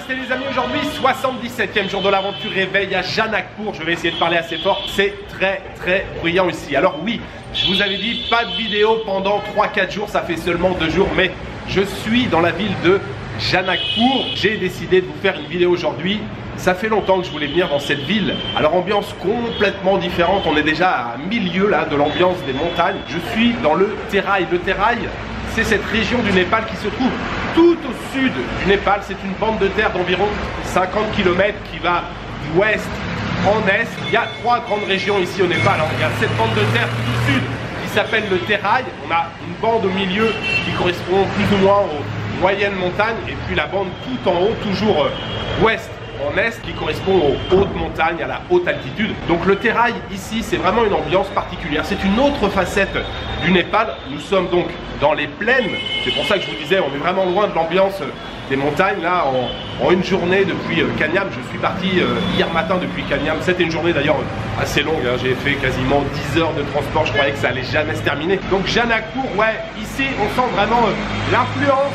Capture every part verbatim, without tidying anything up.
Namasté les amis, aujourd'hui soixante-dix-septième jour de l'aventure, réveil à Janakpur. Je vais essayer de parler assez fort, c'est très très bruyant ici. Alors oui, je vous avais dit pas de vidéo pendant trois quatre jours, ça fait seulement deux jours, mais je suis dans la ville de Janakpur. J'ai décidé de vous faire une vidéo aujourd'hui. Ça fait longtemps que je voulais venir dans cette ville. Alors ambiance complètement différente, on est déjà à milieu là de l'ambiance des montagnes. Je suis dans le Terai. Le Terai, c'est cette région du Népal qui se trouve tout au sud du Népal. C'est une bande de terre d'environ cinquante kilomètres qui va d'ouest en est. Il y a trois grandes régions ici au Népal. Il y a cette bande de terre tout au sud qui s'appelle le Terai. On a une bande au milieu qui correspond plus ou moins aux moyennes montagnes. Et puis la bande tout en haut, toujours euh, ouest en est, qui correspond aux hautes montagnes, à la haute altitude. Donc le Terai ici, c'est vraiment une ambiance particulière. C'est une autre facette du Népal. Nous sommes donc dans les plaines. C'est pour ça que je vous disais, on est vraiment loin de l'ambiance des montagnes. Là, en, en une journée depuis euh, Kanyam, je suis parti euh, hier matin depuis Kanyam. C'était une journée d'ailleurs assez longue. Hein. J'ai fait quasiment dix heures de transport. Je croyais que ça allait jamais se terminer. Donc Janakpur, ouais, ici, on sent vraiment euh, l'influence.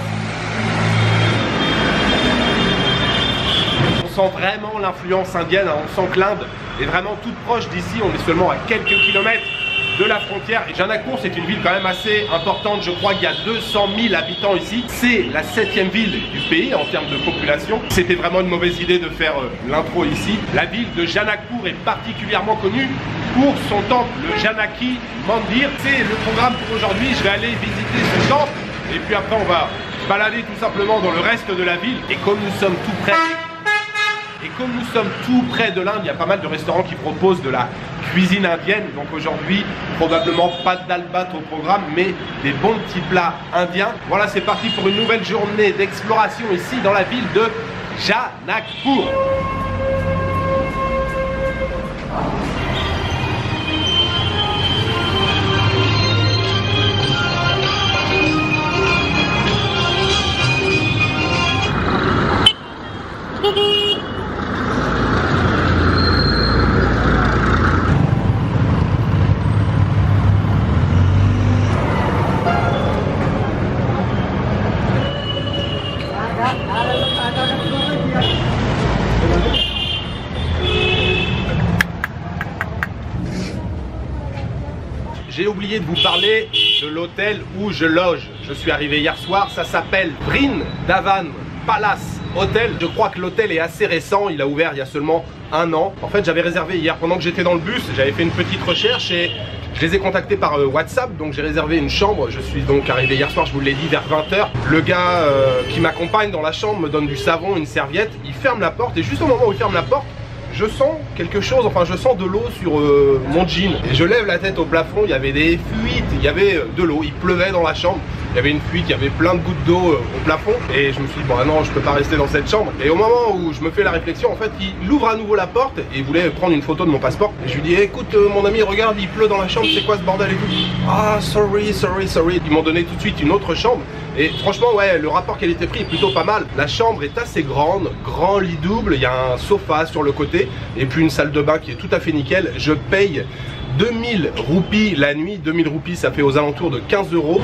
On sent vraiment l'influence indienne, hein. On sent que l'Inde est vraiment toute proche d'ici. On est seulement à quelques kilomètres de la frontière. Et Janakpur, c'est une ville quand même assez importante. Je crois qu'il y a deux cent mille habitants ici. C'est la septième ville du pays en termes de population. C'était vraiment une mauvaise idée de faire euh, l'intro ici. La ville de Janakpur est particulièrement connue pour son temple, le Janaki Mandir. C'est le programme pour aujourd'hui. Je vais aller visiter ce temple. Et puis après, on va balader tout simplement dans le reste de la ville. Et comme nous sommes tout près... Et comme nous sommes tout près de l'Inde, il y a pas mal de restaurants qui proposent de la cuisine indienne. Donc aujourd'hui, probablement pas de dal bhat au programme, mais des bons petits plats indiens. Voilà, c'est parti pour une nouvelle journée d'exploration ici dans la ville de Janakpur. J'ai oublié de vous parler de l'hôtel où je loge. Je suis arrivé hier soir, ça s'appelle Vrindavan Palace Hotel. Je crois que l'hôtel est assez récent, il a ouvert il y a seulement un an. En fait, j'avais réservé hier pendant que j'étais dans le bus, j'avais fait une petite recherche et je les ai contactés par euh, WhatsApp. Donc j'ai réservé une chambre. Je suis donc arrivé hier soir, je vous l'ai dit, vers vingt heures. Le gars euh, qui m'accompagne dans la chambre me donne du savon, une serviette. Il ferme la porte et juste au moment où il ferme la porte, je sens quelque chose, enfin je sens de l'eau sur euh, mon jean. Et je lève la tête au plafond, il y avait des fuites, il y avait euh, de l'eau, il pleuvait dans la chambre. Il y avait une fuite, il y avait plein de gouttes d'eau euh, au plafond. Et je me suis dit, bon non, je peux pas rester dans cette chambre. Et au moment où je me fais la réflexion, en fait, il ouvre à nouveau la porte et il voulait prendre une photo de mon passeport. Et je lui dis, écoute euh, mon ami, regarde, il pleut dans la chambre, c'est quoi ce bordel et tout. Ah, sorry, sorry, sorry. Ils m'ont donné tout de suite une autre chambre. Et franchement, ouais, le rapport qualité-prix est plutôt pas mal. La chambre est assez grande, grand lit double, il y a un sofa sur le côté et puis une salle de bain qui est tout à fait nickel. Je paye deux mille roupies la nuit. deux mille roupies, ça fait aux alentours de quinze euros.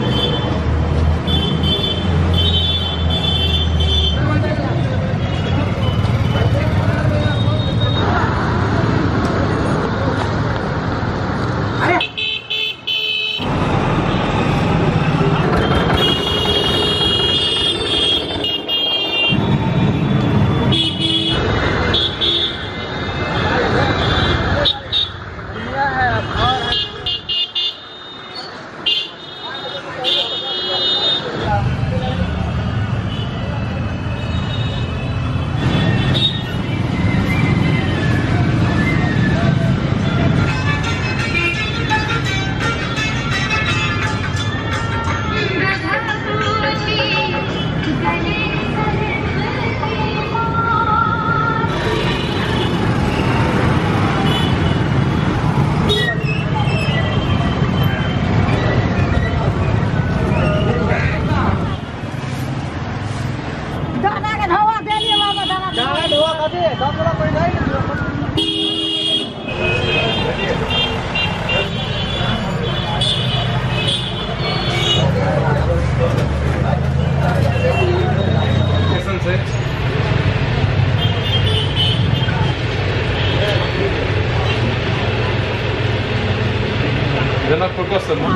Janakpur costa, no?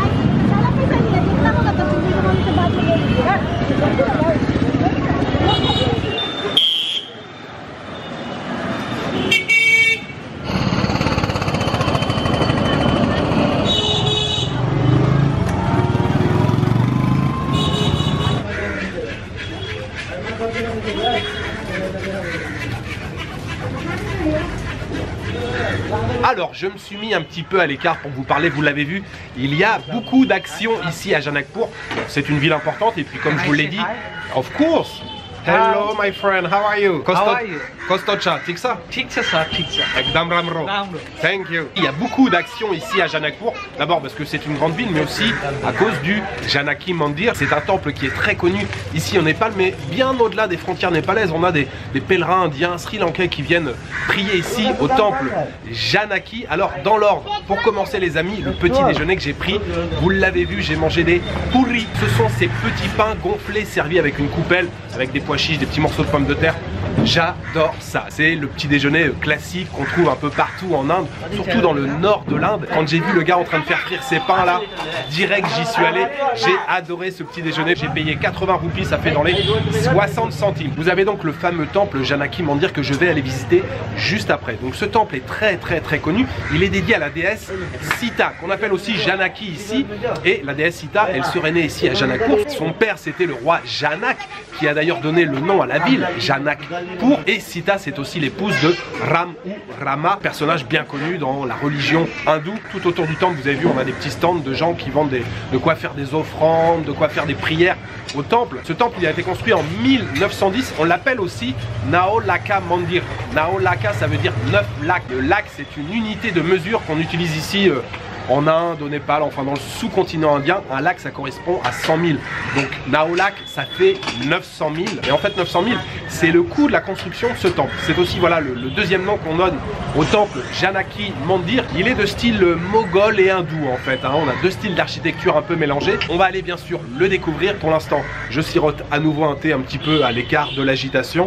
Alors, je me suis mis un petit peu à l'écart pour vous parler, vous l'avez vu, il y a beaucoup d'actions ici à Janakpur. C'est une ville importante et puis comme je vous l'ai dit, of course. Hello my friend, how are you? How are you? Kostocha, ठीक ça? ठीक छ sir, ठीक छ. Ekdam ramro. Ramro. Thank you. Il y a beaucoup d'actions ici à Janakpur. D'abord parce que c'est une grande ville, mais aussi à cause du Janaki Mandir. C'est un temple qui est très connu ici au Népal, mais bien au-delà des frontières népalaises. On a des, des pèlerins indiens, sri-lankais qui viennent prier ici au temple Janaki. Alors, dans l'ordre, pour commencer les amis, le petit déjeuner que j'ai pris, vous l'avez vu, j'ai mangé des pourris. Ce sont ces petits pains gonflés servis avec une coupelle, avec des pois chiches, des petits morceaux de pommes de terre. J'adore ça. C'est le petit déjeuner classique qu'on trouve un peu partout en Inde, surtout dans le nord de l'Inde. Quand j'ai vu le gars en train de faire frire ses pains là, direct j'y suis allé. J'ai adoré ce petit déjeuner. J'ai payé quatre-vingts roupies, ça fait dans les soixante centimes. Vous avez donc le fameux temple Janaki Mandir que je vais aller visiter juste après. Donc ce temple est très très très connu. Il est dédié à la déesse Sita, qu'on appelle aussi Janaki ici. Et la déesse Sita, elle serait née ici à Janakpur. Son père c'était le roi Janak, qui a d'ailleurs donné le nom à la ville, Janakpur. Et Sita, c'est aussi l'épouse de Ram ou Rama, personnage bien connu dans la religion hindoue. Tout autour du temple, vous avez vu, on a des petits stands de gens qui vendent des, de quoi faire des offrandes, de quoi faire des prières au temple. Ce temple, il a été construit en mille neuf cent dix. On l'appelle aussi Naolaka Mandir. Naolaka, ça veut dire neuf lacs. Le lac, c'est une unité de mesure qu'on utilise ici euh, en Inde, au Népal, enfin dans le sous-continent indien. Un lac, ça correspond à cent mille. Donc Naolak, ça fait neuf cent mille. Et en fait, neuf cent mille, c'est le coût de la construction de ce temple. C'est aussi voilà le, le deuxième nom qu'on donne au temple Janaki Mandir. Il est de style moghol et hindou en fait. Hein. On a deux styles d'architecture un peu mélangés. On va aller bien sûr le découvrir. Pour l'instant, je sirote à nouveau un thé un petit peu à l'écart de l'agitation.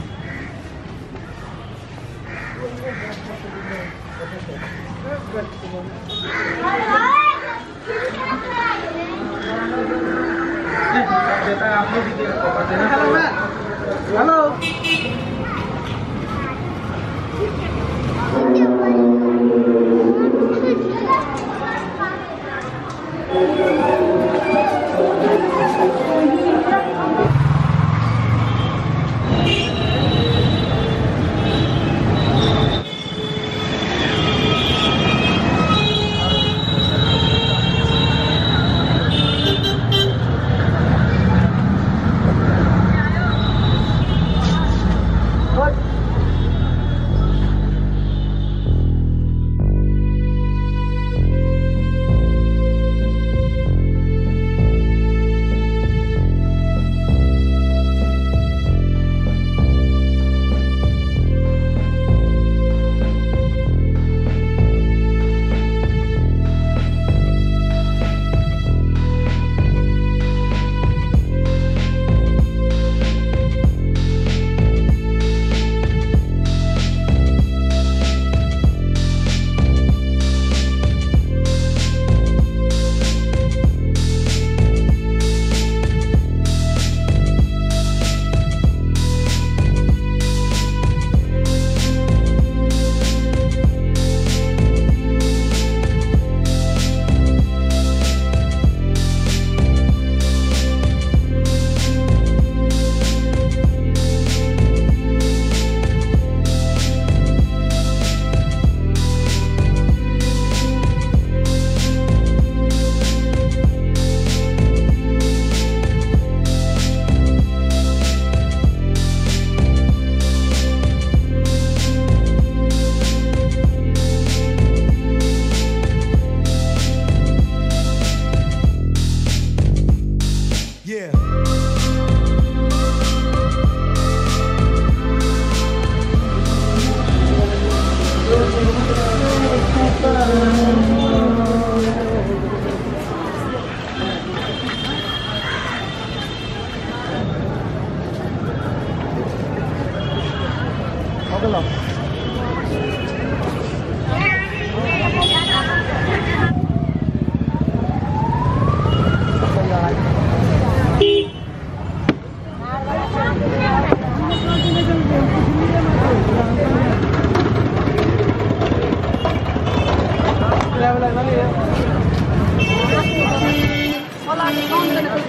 Hello.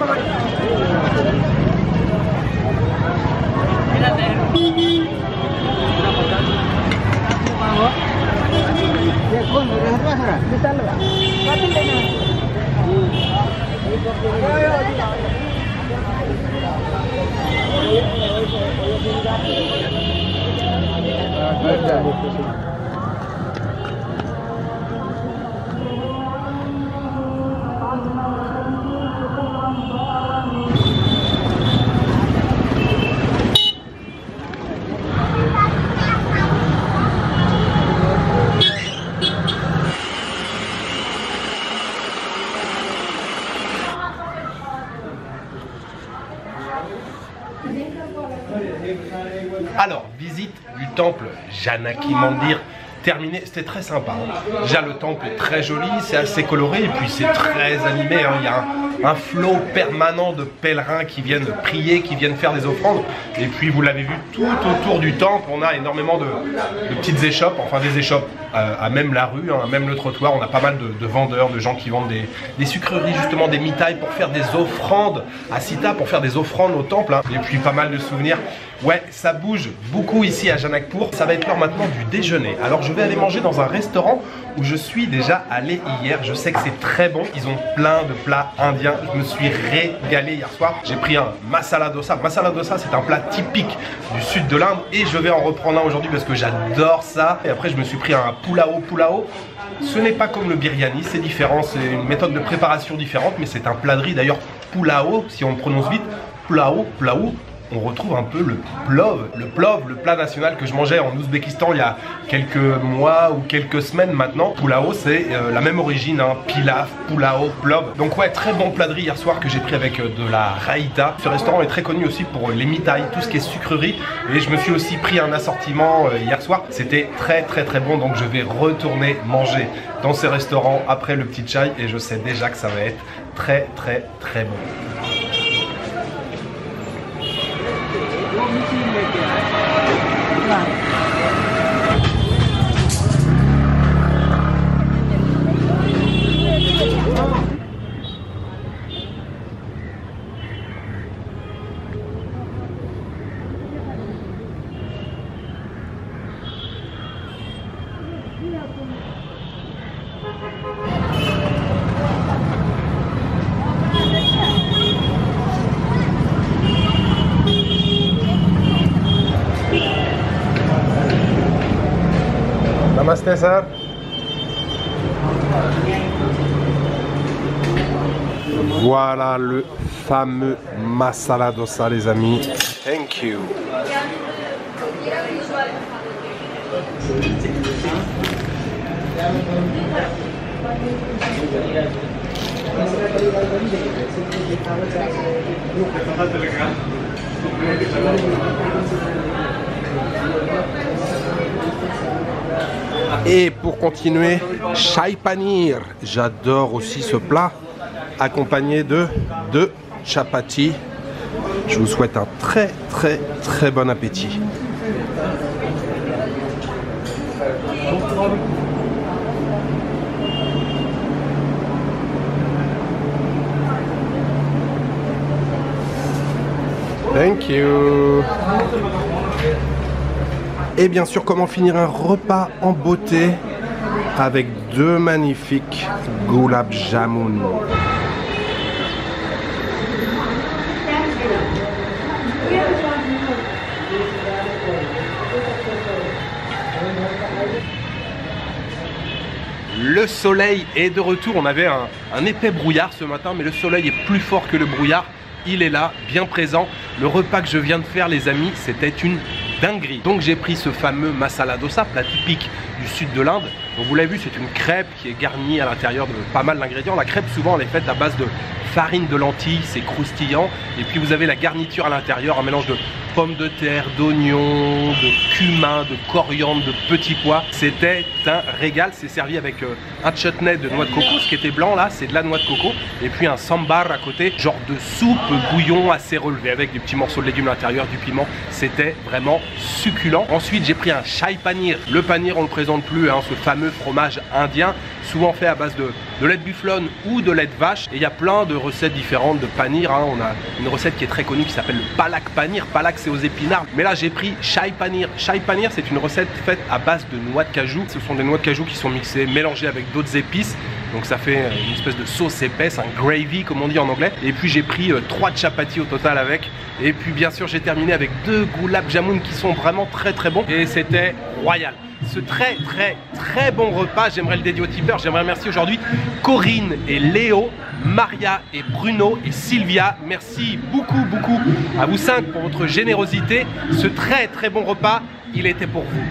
Alors, visite du temple Janaki Mandir terminé, c'était très sympa. Déjà le temple est très joli, c'est assez coloré et puis c'est très animé, hein. Il y a un, un flot permanent de pèlerins qui viennent prier, qui viennent faire des offrandes. Et puis vous l'avez vu tout autour du temple, on a énormément de, de petites échoppes, enfin des échoppes à, à même la rue, hein, même le trottoir. On a pas mal de, de vendeurs, de gens qui vendent des, des sucreries, justement des mitailles pour faire des offrandes à Sita, pour faire des offrandes au temple, hein. Et puis pas mal de souvenirs. Ouais, ça bouge beaucoup ici à Janakpur. Ça va être l'heure maintenant du déjeuner. Alors je vais aller manger dans un restaurant où je suis déjà allé hier. Je sais que c'est très bon. Ils ont plein de plats indiens. Je me suis régalé hier soir. J'ai pris un masala dosa. Masala dosa, c'est un plat typique du sud de l'Inde et je vais en reprendre un aujourd'hui parce que j'adore ça. Et après, je me suis pris un pulao pulao. Ce n'est pas comme le biryani, c'est différent. C'est une méthode de préparation différente, mais c'est un plat de riz. D'ailleurs, pulao, si on le prononce vite, pulao, pulao. On retrouve un peu le plov, le plov, le plat national que je mangeais en Ouzbékistan il y a quelques mois ou quelques semaines maintenant. Pulao, c'est euh, la même origine, hein, pilaf, pulao, plov. Donc ouais, très bon plat de riz hier soir que j'ai pris avec euh, de la raïta. Ce restaurant est très connu aussi pour les mitailles, tout ce qui est sucrerie. Et je me suis aussi pris un assortiment euh, hier soir. C'était très très très bon, donc je vais retourner manger dans ces restaurants après le petit chai et je sais déjà que ça va être très très très bon. Namaste, sir. Voilà le fameux masala dosa, les amis. Thank you. Et pour continuer, Shahi Paneer. J'adore aussi ce plat, accompagné de deux chapati. Je vous souhaite un très très très bon appétit. Thank you. Et bien sûr, comment finir un repas en beauté avec deux magnifiques gulab jamun. Le soleil est de retour. On avait un, un épais brouillard ce matin, mais le soleil est plus fort que le brouillard. Il est là, bien présent. Le repas que je viens de faire, les amis, c'était une dinguerie. Donc j'ai pris ce fameux masala dosa, plat typique du sud de l'Inde. Donc vous l'avez vu, c'est une crêpe qui est garnie à l'intérieur de pas mal d'ingrédients. La crêpe, souvent, elle est faite à base de farine de lentilles, c'est croustillant. Et puis vous avez la garniture à l'intérieur, un mélange de pommes de terre, d'oignons, de cumin, de coriandre, de petits pois. C'était un régal. C'est servi avec euh, un chutney de noix de coco. Ce qui était blanc là, c'est de la noix de coco. Et puis un sambar à côté, genre de soupe bouillon assez relevé avec des petits morceaux de légumes à l'intérieur, du piment. C'était vraiment succulent. Ensuite, j'ai pris un Shahi Paneer. Le paneer, on ne le présente plus, hein, ce fameux fromage indien, souvent fait à base de de lait de bufflone ou de lait de vache. Et il y a plein de recettes différentes de panir, hein. On a une recette qui est très connue qui s'appelle le palak panir. Palak c'est aux épinards, mais là j'ai pris shai panir. Shai panir c'est une recette faite à base de noix de cajou. Ce sont des noix de cajou qui sont mixées, mélangées avec d'autres épices. Donc ça fait une espèce de sauce épaisse, un gravy comme on dit en anglais. Et puis j'ai pris euh, trois chapatis au total avec. Et puis bien sûr j'ai terminé avec deux gulab jamun qui sont vraiment très très bons. Et c'était royal. Ce très très très bon repas, j'aimerais le dédier aux tipeurs. J'aimerais remercier aujourd'hui Corinne et Léo, Maria et Bruno et Sylvia. Merci beaucoup beaucoup à vous cinq pour votre générosité. Ce très très bon repas, il était pour vous.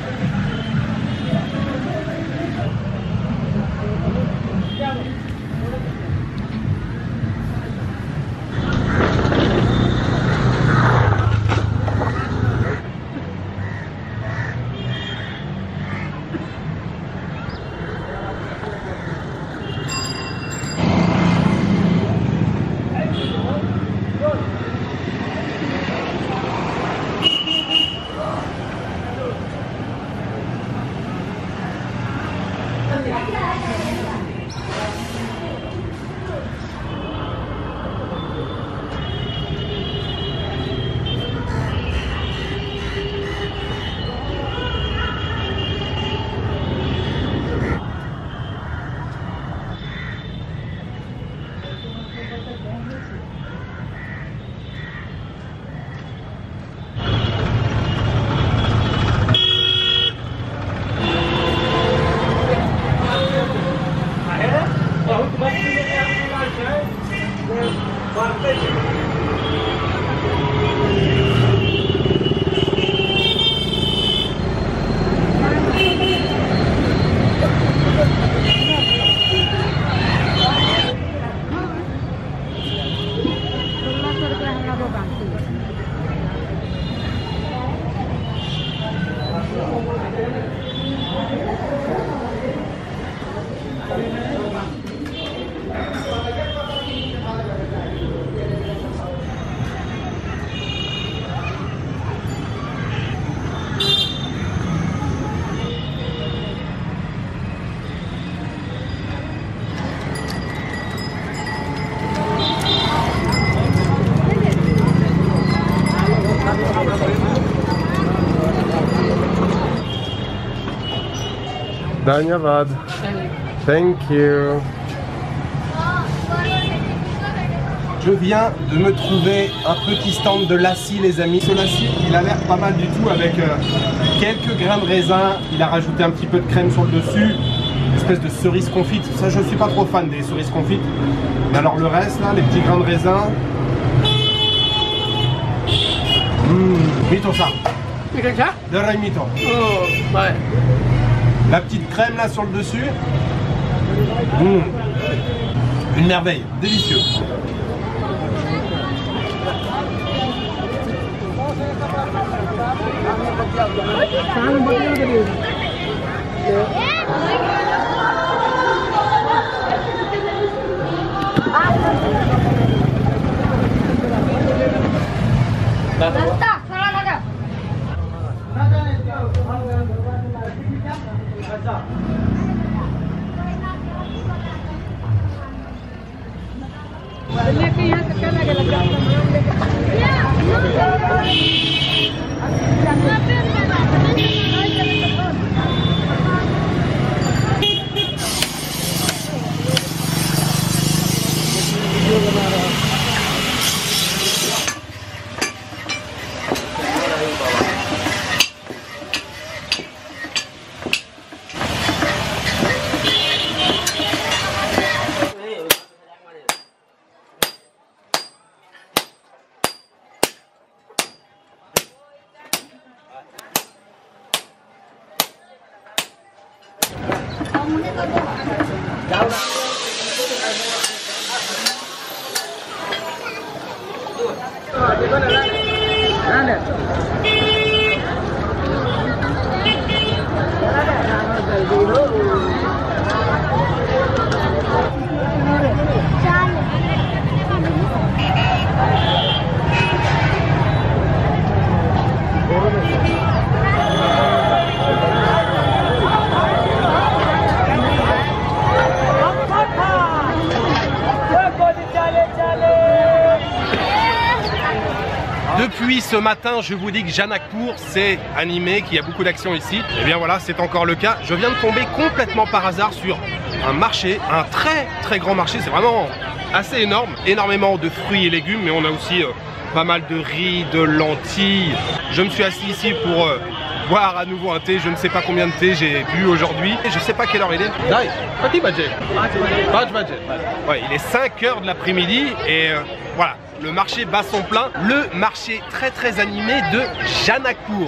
Dhanyavad. Thank you. Je viens de me trouver un petit stand de lassi les amis. Ce lassi il a l'air pas mal du tout avec euh, quelques grains de raisin. Il a rajouté un petit peu de crème sur le dessus. Une espèce de cerise confite. Ça je suis pas trop fan des cerises confites. Mais alors le reste là, les petits grains de raisin. Mmh, mito ça. De rai mito. Oh, ouais. La petite crème là sur le dessus. Mmh. Une merveille, délicieux. Depuis ce matin, je vous dis que Janakpur c'est animé, qu'il y a beaucoup d'action ici. Et bien voilà, c'est encore le cas. Je viens de tomber complètement par hasard sur un marché, un très très grand marché. C'est vraiment assez énorme, énormément de fruits et légumes, mais on a aussi euh, pas mal de riz, de lentilles. Je me suis assis ici pour euh, boire à nouveau un thé. Je ne sais pas combien de thé j'ai bu aujourd'hui. Je ne sais pas quelle heure il est. Petit budget. Ouais, il est cinq heures de l'après-midi et euh, voilà, le marché bat son plein. Le marché très très animé de Janakpur.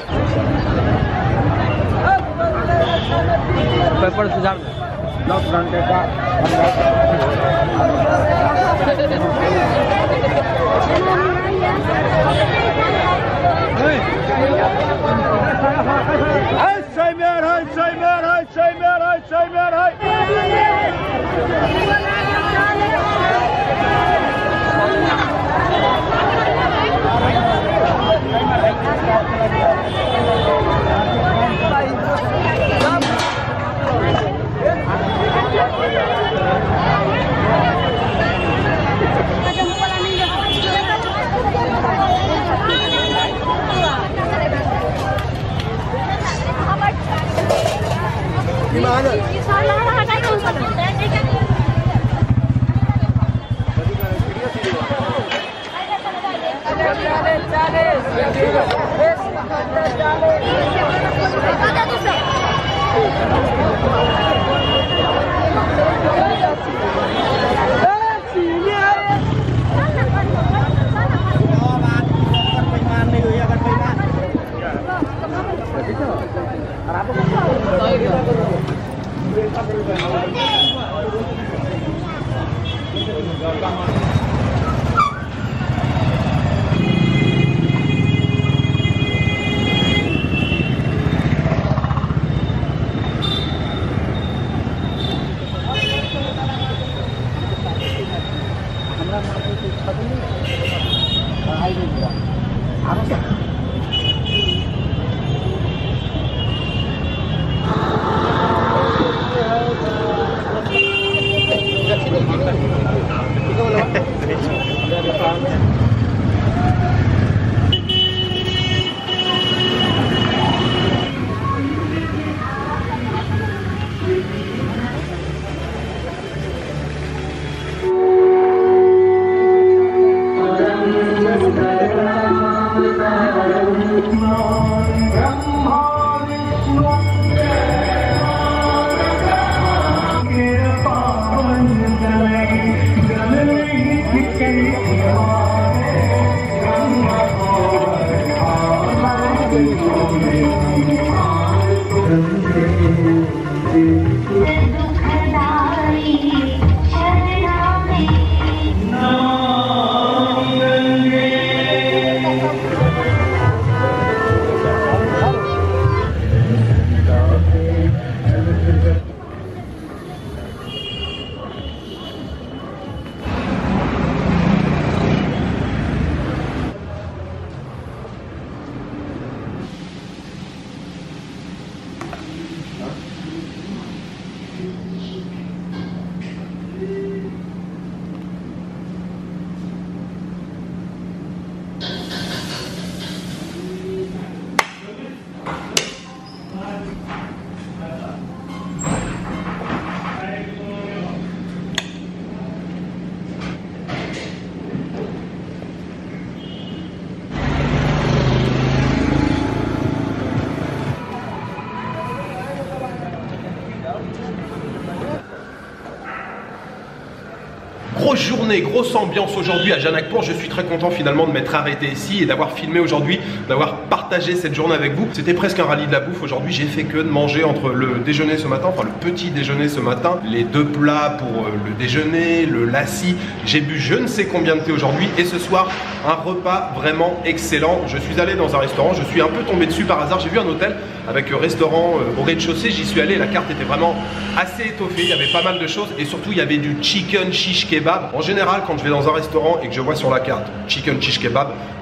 Grosse journée, grosse ambiance aujourd'hui à Janakpur. Je suis très content finalement de m'être arrêté ici et d'avoir filmé aujourd'hui, d'avoir partagé cette journée avec vous. C'était presque un rallye de la bouffe aujourd'hui. J'ai fait que de manger entre le déjeuner ce matin, enfin le petit déjeuner ce matin, les deux plats pour le déjeuner, le lassi. J'ai bu je ne sais combien de thé aujourd'hui et ce soir un repas vraiment excellent. Je suis allé dans un restaurant, je suis un peu tombé dessus par hasard. J'ai vu un hôtel avec un restaurant au rez-de-chaussée. J'y suis allé, la carte était vraiment assez étoffée. Il y avait pas mal de choses et surtout il y avait du chicken shish kebab. En général, quand je vais dans un restaurant et que je vois sur la carte chicken shish kebab,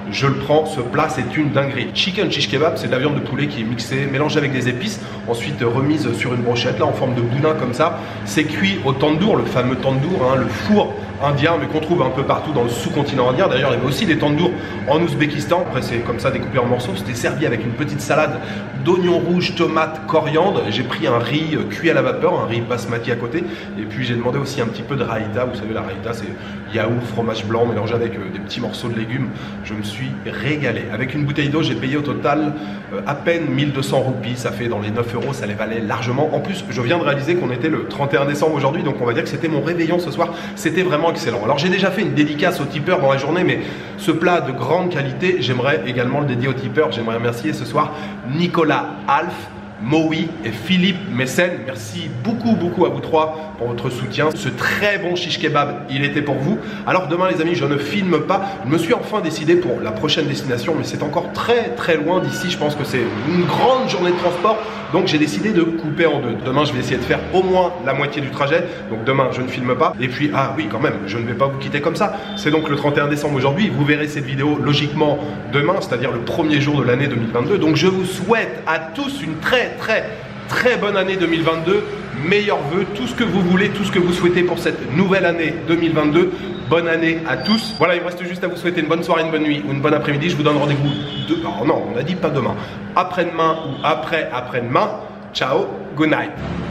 je le prends. Ce plat, c'est une dinguerie. Chicken shish kebab, c'est de la viande de poulet qui est mixée, mélangée avec des épices, ensuite remise sur une brochette, là en forme de boudin comme ça. C'est cuit au tandoor, le fameux tandoor, hein, le four indien, mais qu'on trouve un peu partout dans le sous-continent indien. D'ailleurs, il y avait aussi des tandoors en Ouzbékistan. Après, c'est comme ça découpé en morceaux. C'était servi avec une petite salade d'oignons rouges, tomates, coriandre. J'ai pris un riz cuit à la vapeur, un riz basmati à côté. Et puis, j'ai demandé aussi un petit peu de raïta. Vous savez, la raïta, c'est yaourt, fromage blanc mélangé avec euh, des petits morceaux de légumes. Je me suis régalé. Avec une bouteille d'eau, j'ai payé au total euh, à peine mille deux cents roupies. Ça fait dans les neuf euros, ça les valait largement. En plus, je viens de réaliser qu'on était le trente et un décembre aujourd'hui. Donc, on va dire que c'était mon réveillon ce soir. C'était vraiment excellent. Alors, j'ai déjà fait une dédicace aux tipeurs dans la journée, mais ce plat de grande qualité, j'aimerais également le dédier aux tipeurs. J'aimerais remercier ce soir Nicolas Alf, Moui et Philippe Mécène. Merci beaucoup beaucoup à vous trois pour votre soutien. Ce très bon shish kebab, il était pour vous. Alors demain les amis, je ne filme pas. Je me suis enfin décidé pour la prochaine destination, mais c'est encore très très loin d'ici. Je pense que c'est une grande journée de transport. Donc j'ai décidé de couper en deux. Demain je vais essayer de faire au moins la moitié du trajet. Donc demain je ne filme pas. Et puis ah oui quand même, je ne vais pas vous quitter comme ça. C'est donc le trente et un décembre aujourd'hui. Vous verrez cette vidéo logiquement demain, c'est-à-dire le premier jour de l'année deux mille vingt-deux. Donc je vous souhaite à tous une très très très bonne année deux mille vingt-deux. Meilleurs vœux, tout ce que vous voulez, tout ce que vous souhaitez pour cette nouvelle année deux mille vingt-deux. Bonne année à tous. Voilà, il me reste juste à vous souhaiter une bonne soirée, une bonne nuit ou une bonne après-midi. Je vous donne rendez-vous de... Alors non, on a dit pas demain. Après-demain ou après-après-demain. Ciao, good night.